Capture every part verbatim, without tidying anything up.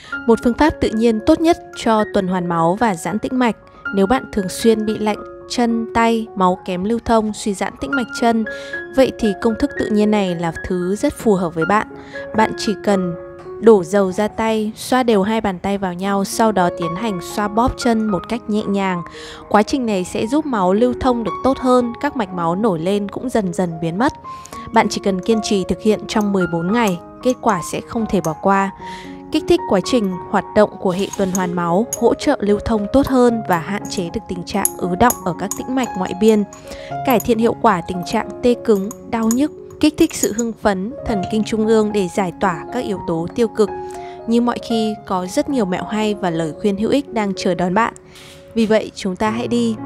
một phương pháp tự nhiên tốt nhất cho tuần hoàn máu và giãn tĩnh mạch. Nếu bạn thường xuyên bị lạnh chân, tay, máu kém lưu thông, suy giãn tĩnh mạch chân, vậy thì công thức tự nhiên này là thứ rất phù hợp với bạn. Bạn chỉ cần đổ dầu ra tay, xoa đều hai bàn tay vào nhau, sau đó tiến hành xoa bóp chân một cách nhẹ nhàng. Quá trình này sẽ giúp máu lưu thông được tốt hơn, các mạch máu nổi lên cũng dần dần biến mất. Bạn chỉ cần kiên trì thực hiện trong mười bốn ngày, kết quả sẽ không thể bỏ qua. Kích thích quá trình hoạt động của hệ tuần hoàn máu, hỗ trợ lưu thông tốt hơn và hạn chế được tình trạng ứ đọng ở các tĩnh mạch ngoại biên, cải thiện hiệu quả tình trạng tê cứng, đau nhức, kích thích sự hưng phấn, thần kinh trung ương để giải tỏa các yếu tố tiêu cực. Như mọi khi, có rất nhiều mẹo hay và lời khuyên hữu ích đang chờ đón bạn. Vì vậy, chúng ta hãy đi!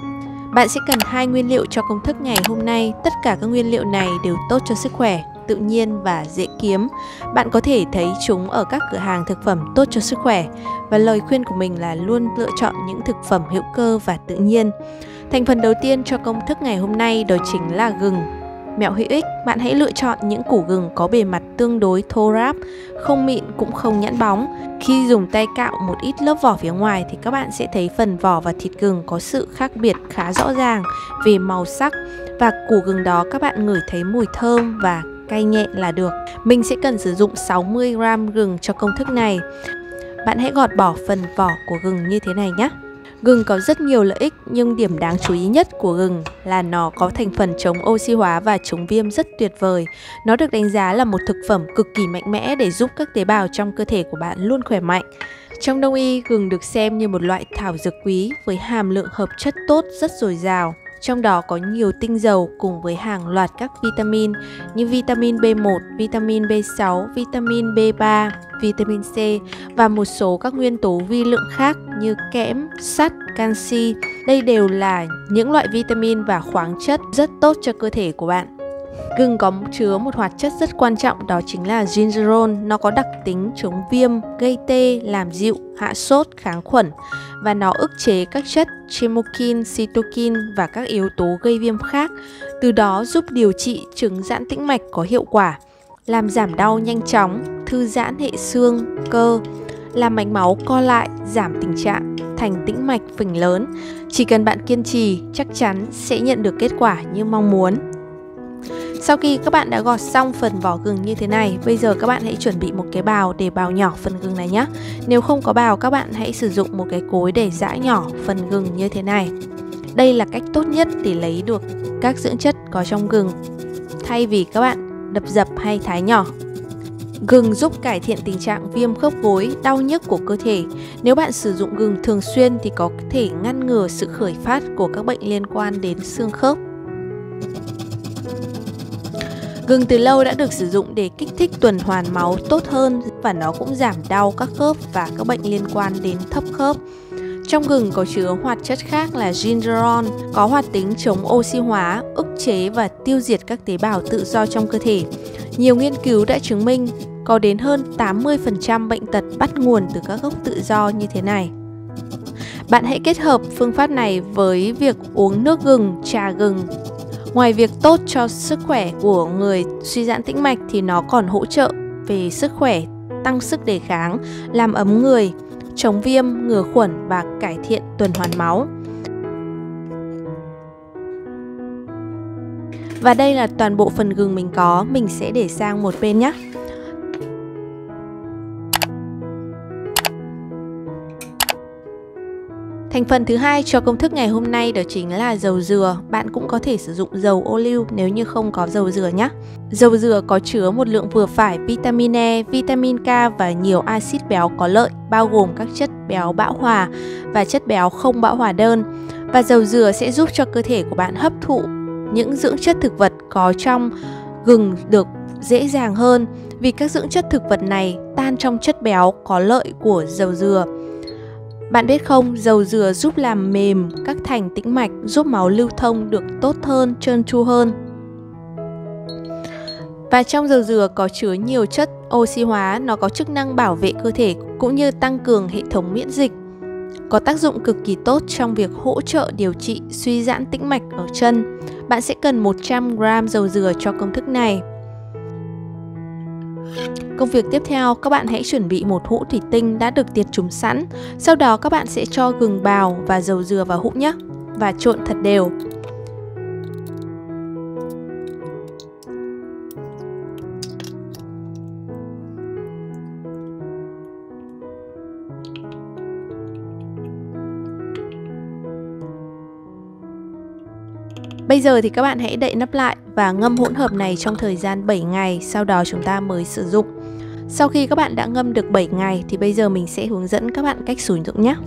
Bạn sẽ cần hai nguyên liệu cho công thức ngày hôm nay. Tất cả các nguyên liệu này đều tốt cho sức khỏe, tự nhiên và dễ kiếm. Bạn có thể thấy chúng ở các cửa hàng thực phẩm tốt cho sức khỏe. Và lời khuyên của mình là luôn lựa chọn những thực phẩm hữu cơ và tự nhiên. Thành phần đầu tiên cho công thức ngày hôm nay đó chính là gừng. Mẹo hữu ích, bạn hãy lựa chọn những củ gừng có bề mặt tương đối thô ráp, không mịn cũng không nhẵn bóng. Khi dùng tay cạo một ít lớp vỏ phía ngoài thì các bạn sẽ thấy phần vỏ và thịt gừng có sự khác biệt khá rõ ràng về màu sắc. Và củ gừng đó các bạn ngửi thấy mùi thơm và cay nhẹ là được. Mình sẽ cần sử dụng sáu mươi gam gừng cho công thức này. Bạn hãy gọt bỏ phần vỏ của gừng như thế này nhé. Gừng có rất nhiều lợi ích, nhưng điểm đáng chú ý nhất của gừng là nó có thành phần chống oxy hóa và chống viêm rất tuyệt vời. Nó được đánh giá là một thực phẩm cực kỳ mạnh mẽ để giúp các tế bào trong cơ thể của bạn luôn khỏe mạnh. Trong Đông y, gừng được xem như một loại thảo dược quý với hàm lượng hợp chất tốt rất dồi dào. Trong đó có nhiều tinh dầu cùng với hàng loạt các vitamin như vitamin B một, vitamin B sáu, vitamin B ba, vitamin C và một số các nguyên tố vi lượng khác như kẽm, sắt, canxi. Đây đều là những loại vitamin và khoáng chất rất tốt cho cơ thể của bạn. Gừng có chứa một hoạt chất rất quan trọng, đó chính là gingerol. Nó có đặc tính chống viêm, gây tê, làm dịu, hạ sốt, kháng khuẩn. Và nó ức chế các chất chemokine, cytokine và các yếu tố gây viêm khác. Từ đó giúp điều trị chứng giãn tĩnh mạch có hiệu quả, làm giảm đau nhanh chóng, thư giãn hệ xương, cơ, làm mạch máu co lại, giảm tình trạng thành tĩnh mạch phình lớn. Chỉ cần bạn kiên trì, chắc chắn sẽ nhận được kết quả như mong muốn. Sau khi các bạn đã gọt xong phần vỏ gừng như thế này, bây giờ các bạn hãy chuẩn bị một cái bào để bào nhỏ phần gừng này nhé. Nếu không có bào, các bạn hãy sử dụng một cái cối để giã nhỏ phần gừng như thế này. Đây là cách tốt nhất để lấy được các dưỡng chất có trong gừng, thay vì các bạn đập dập hay thái nhỏ. Gừng giúp cải thiện tình trạng viêm khớp gối, đau nhức của cơ thể. Nếu bạn sử dụng gừng thường xuyên thì có thể ngăn ngừa sự khởi phát của các bệnh liên quan đến xương khớp. Gừng từ lâu đã được sử dụng để kích thích tuần hoàn máu tốt hơn và nó cũng giảm đau các khớp và các bệnh liên quan đến thấp khớp. Trong gừng có chứa hoạt chất khác là gingerol, có hoạt tính chống oxy hóa, ức chế và tiêu diệt các tế bào tự do trong cơ thể. Nhiều nghiên cứu đã chứng minh có đến hơn tám mươi phần trăm bệnh tật bắt nguồn từ các gốc tự do như thế này. Bạn hãy kết hợp phương pháp này với việc uống nước gừng, trà gừng. Ngoài việc tốt cho sức khỏe của người suy giãn tĩnh mạch thì nó còn hỗ trợ về sức khỏe, tăng sức đề kháng, làm ấm người, chống viêm, ngừa khuẩn và cải thiện tuần hoàn máu. Và đây là toàn bộ phần gừng mình có, mình sẽ để sang một bên nhé. Thành phần thứ hai cho công thức ngày hôm nay đó chính là dầu dừa. Bạn cũng có thể sử dụng dầu ô liu nếu như không có dầu dừa nhé. Dầu dừa có chứa một lượng vừa phải vitamin E, vitamin K và nhiều axit béo có lợi, bao gồm các chất béo bão hòa và chất béo không bão hòa đơn. Và dầu dừa sẽ giúp cho cơ thể của bạn hấp thụ những dưỡng chất thực vật có trong gừng được dễ dàng hơn, vì các dưỡng chất thực vật này tan trong chất béo có lợi của dầu dừa. Bạn biết không, dầu dừa giúp làm mềm các thành tĩnh mạch, giúp máu lưu thông được tốt hơn, trơn tru hơn. Và trong dầu dừa có chứa nhiều chất oxy hóa, nó có chức năng bảo vệ cơ thể cũng như tăng cường hệ thống miễn dịch. Có tác dụng cực kỳ tốt trong việc hỗ trợ điều trị suy giãn tĩnh mạch ở chân. Bạn sẽ cần một trăm gam dầu dừa cho công thức này. Công việc tiếp theo, các bạn hãy chuẩn bị một hũ thủy tinh đã được tiệt trùng sẵn. Sau đó các bạn sẽ cho gừng bào và dầu dừa vào hũ nhé, và trộn thật đều. Bây giờ thì các bạn hãy đậy nắp lại và ngâm hỗn hợp này trong thời gian bảy ngày, sau đó chúng ta mới sử dụng. Sau khi các bạn đã ngâm được bảy ngày thì bây giờ mình sẽ hướng dẫn các bạn cách sử dụng nhé.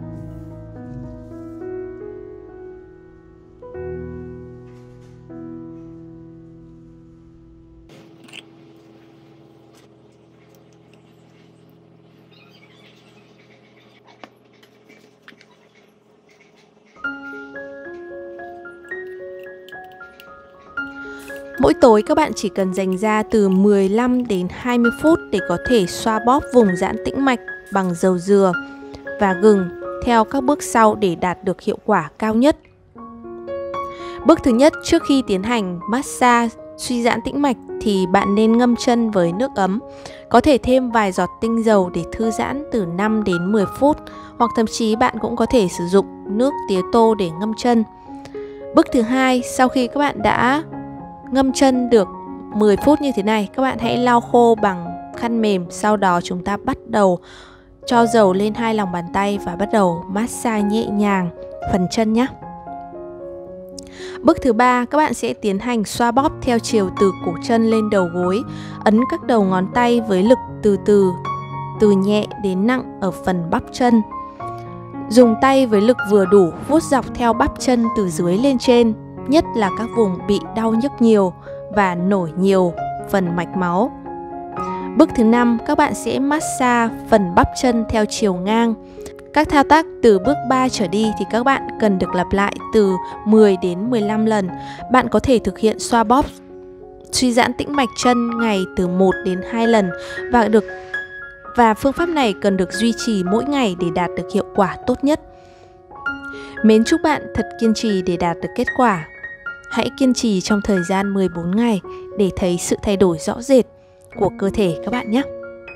Mỗi tối các bạn chỉ cần dành ra từ mười lăm đến hai mươi phút để có thể xoa bóp vùng giãn tĩnh mạch bằng dầu dừa và gừng theo các bước sau để đạt được hiệu quả cao nhất. Bước thứ nhất, trước khi tiến hành massage suy giãn tĩnh mạch thì bạn nên ngâm chân với nước ấm. Có thể thêm vài giọt tinh dầu để thư giãn từ năm đến mười phút, hoặc thậm chí bạn cũng có thể sử dụng nước tía tô để ngâm chân. Bước thứ hai, sau khi các bạn đã ngâm chân được mười phút như thế này, các bạn hãy lau khô bằng khăn mềm. Sau đó chúng ta bắt đầu cho dầu lên hai lòng bàn tay và bắt đầu massage nhẹ nhàng phần chân nhé. Bước thứ ba, các bạn sẽ tiến hành xoa bóp theo chiều từ cổ chân lên đầu gối. Ấn các đầu ngón tay với lực từ từ, từ nhẹ đến nặng ở phần bắp chân. Dùng tay với lực vừa đủ vuốt dọc theo bắp chân từ dưới lên trên, nhất là các vùng bị đau nhức nhiều và nổi nhiều phần mạch máu. Bước thứ năm, các bạn sẽ massage phần bắp chân theo chiều ngang. Các thao tác từ bước ba trở đi thì các bạn cần được lặp lại từ mười đến mười lăm lần. Bạn có thể thực hiện xoa bóp suy giãn tĩnh mạch chân ngày từ một đến hai lần và được và phương pháp này cần được duy trì mỗi ngày để đạt được hiệu quả tốt nhất. Mến chúc bạn thật kiên trì để đạt được kết quả. Hãy kiên trì trong thời gian mười bốn ngày để thấy sự thay đổi rõ rệt của cơ thể các bạn nhé.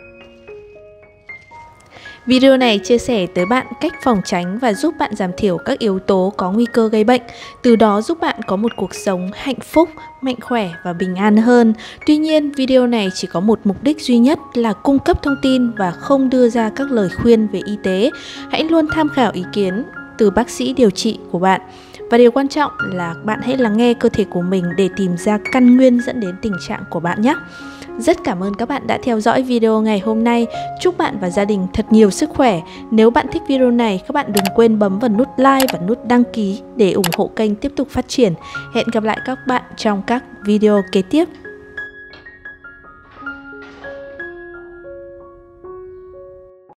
Video này chia sẻ tới bạn cách phòng tránh và giúp bạn giảm thiểu các yếu tố có nguy cơ gây bệnh, từ đó giúp bạn có một cuộc sống hạnh phúc, mạnh khỏe và bình an hơn. Tuy nhiên, video này chỉ có một mục đích duy nhất là cung cấp thông tin và không đưa ra các lời khuyên về y tế. Hãy luôn tham khảo ý kiến từ bác sĩ điều trị của bạn. Và điều quan trọng là bạn hãy lắng nghe cơ thể của mình để tìm ra căn nguyên dẫn đến tình trạng của bạn nhé. Rất cảm ơn các bạn đã theo dõi video ngày hôm nay. Chúc bạn và gia đình thật nhiều sức khỏe. Nếu bạn thích video này, các bạn đừng quên bấm vào nút like và nút đăng ký để ủng hộ kênh tiếp tục phát triển. Hẹn gặp lại các bạn trong các video kế tiếp.